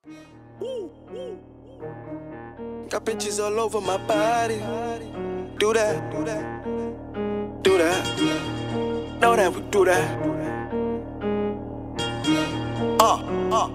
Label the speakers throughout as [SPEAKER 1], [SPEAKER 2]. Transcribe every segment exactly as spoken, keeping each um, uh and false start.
[SPEAKER 1] Got bitches all over my body. Do that, do that, do that. Know that we do that. Uh, uh.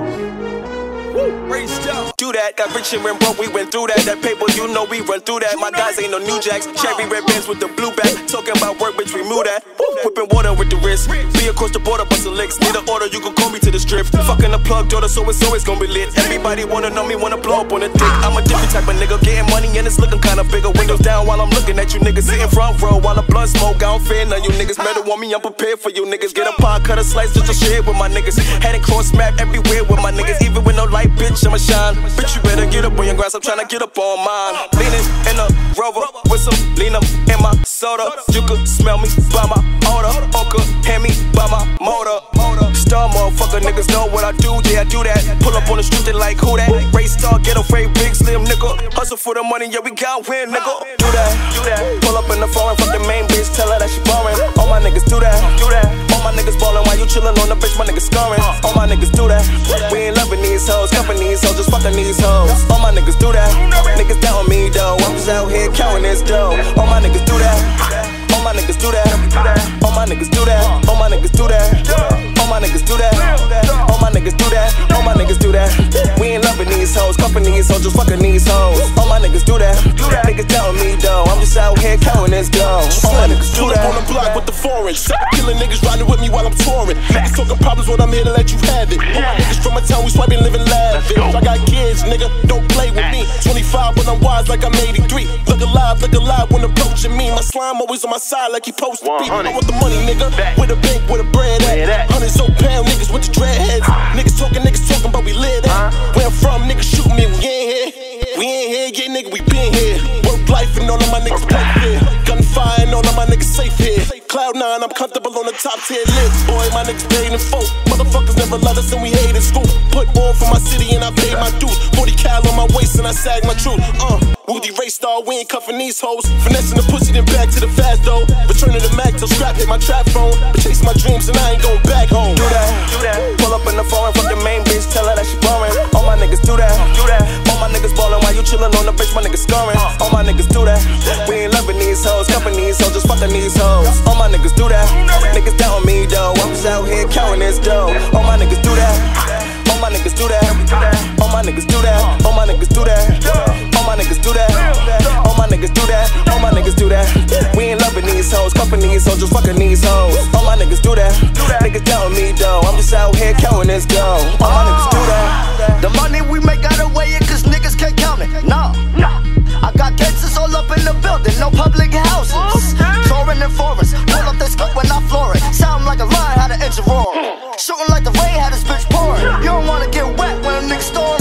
[SPEAKER 1] Do that, got rich and went broke, we went through that. That paper, you know we run through that. My guys ain't no new jacks. Cherry red bands with the blue back. Talking about work, bitch, we move that. Whipping water with the wrist. Be across the border, bustin' licks. Need an order, you can call me to the strip. Fucking the plug daughter, so it's always gonna be lit. Everybody wanna know me, wanna blow up on the dick. I'm a different type of nigga, getting money and it's looking kinda bigger. Windows down while I'm looking at you niggas. Sitting front row while the blunt smoke. I don't fear none you niggas. Better want me, I'm prepared for you niggas. Get a pie, cut a slice, just to share with my niggas. Head and cross map everywhere with my niggas. Even with no light, bitch, I'ma shine. Bitch, you better get up on your grass, I'm tryna get up on mine. Leaning in a Rover with some lean up in my soda. You could smell me by my odor, or could hear me by my motor. Star motherfucker, niggas know what I do, yeah I do that. Pull up on the street, they like who that? Race star, get afraid, big slim nigga. Hustle for the money, yeah we got win, nigga. Do that, do that. Pull up in the foreign, fuck the main bitch, tell her that she boring. All my niggas do that, do that. All my niggas ballin' while you chillin' on the bitch, my niggas scoring. All my niggas do that. We ain't loving these hoes, cuffin' these hoes, just fucking these hoes. All my niggas do that. Niggas down on me though, I'm just out here counting this dough. All my niggas do that. All my niggas do that. All my niggas do that. All my niggas do that. All my niggas do that. All my niggas do that. All my niggas do that. We ain't loving these hoes, cuffin' these hoes, just fucking these hoes. All my niggas do that. Niggas down on me though, I'm just out here counting this dough. All my niggas do that.
[SPEAKER 2] On the block with the foreign, killing niggas riding with me while I'm touring. Niggas talking problems when I'm here to let you have it. All my niggas from my town, we swiping, living lavish. I got kids, nigga, don't play with me. twenty-five when I'm wise like I'm eighty-three. Look alive, look alive when approaching me. My slime always on my side like he supposed to be. I want the money, nigga, with a bank, with a bread at. Hundreds old pound niggas with the dreadheads. Niggas talking, niggas talking, but we live at. Where I'm from, niggas shoot me, we ain't here. We ain't here, yeah, nigga, we been here. Work life and all of my niggas play fair. Gunfire and all of my niggas safe here. Cloud nine, I'm comfortable on the top tier list. Boy, my niggas paid in full. Motherfuckers never loved us and we hated school. Put on for my city and I paid my dues. forty cal on my waist and I sag my truth. Uh, Woody race star, we ain't cuffing these hoes. Finessing the pussy, then back to the fast though. Returning the Mac till scrap hit my trap phone. But chasing my dreams and I ain't going back home.
[SPEAKER 1] Do that, do that. Pull up in the foreign, fuck the main bitch, tell her that she boring. All my niggas do that, do that. All my niggas ballin' while you chillin' on the bitch, my niggas scoring. All my niggas do that. We ain't loving these hoes, cuffing these hoes, just fucking these hoes. All my niggas do that. Niggas down on me though, I'm just out here counting this dough. All my niggas do that. All my niggas do that. All my niggas do that. All my niggas do that. All my niggas do that. All my niggas do that. All my niggas do that. We ain't loving these hoes, cuffing these hoes, just fucking these hoes. All my niggas do that. Niggas down on me though, I'm just out here counting this dough. All my niggas do that.
[SPEAKER 3] The money we make gotta weigh it, cause niggas can't count it. No, no. I got gangsters all up in the building, no public houses. Touring in forests, pull up they scope when I floor it. Sound like a lion, had an engine roar. Shooting like the rain, had this bitch pouring. You don't wanna get wet when a nigga storm.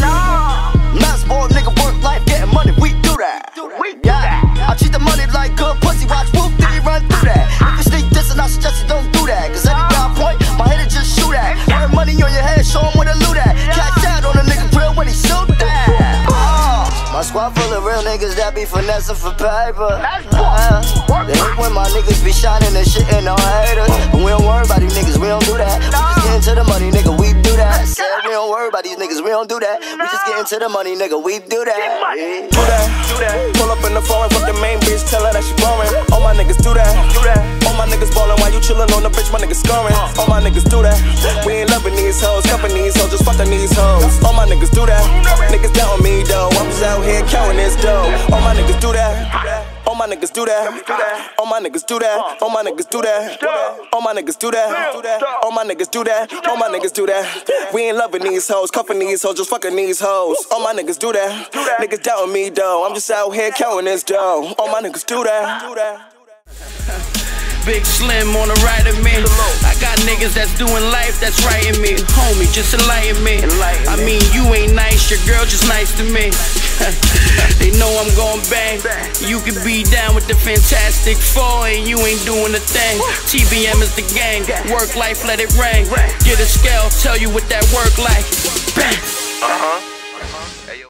[SPEAKER 3] Mass board, nigga work life, getting money, we do that. Yeah, I treat the money like good pussy, watch whoop, did he run through that? If you sneak this and I suggest you don't do that. Cause any guy point, my head just shoot at. Wear money on your head, show him where to loot at. Catch that on a nigga grill when he shoot that. uh, My squad full of real niggas that be finessing for paper. uh, They hate when my niggas be shining and shit and no haters. But we don't worry about these niggas, we don't do that. We just get into the money, nigga, we do that. Said we don't worry about these niggas, we don't do that. We just get into the money, nigga, we do that. Yeah.
[SPEAKER 1] Do that, do that. Pull up in the foreign, fuck the main bitch, tell her that she boring. All my niggas do that, do that. All my niggas ballin' while you chillin' on the bitch, my niggas scoring. All my niggas do that. We ain't loving these hoes, cuffing these hoes, just fucking these hoes. All my niggas do that. Niggas down on me though, I'm just out here counting this dough. All my niggas do that. All my niggas do that. All my niggas do that. All my niggas do that. All my niggas do that. All my niggas do that. All my niggas do that. We ain't loving these hoes, cuffing these hoes, just fucking these hoes. All my niggas do that. Niggas down on me though, I'm just out here counting this dough. All my niggas do that.
[SPEAKER 4] Big Slim on the right of me. I got niggas that's doing life that's writing me. Homie, just enlighten me. I mean, you ain't nice, your girl just nice to me. They know I'm gon' bang. You could be down with the Fantastic Four and you ain't doing a thing. T B M is the gang. Work life, let it rain. Get a scale, tell you what that work like. Bang. Uh-huh.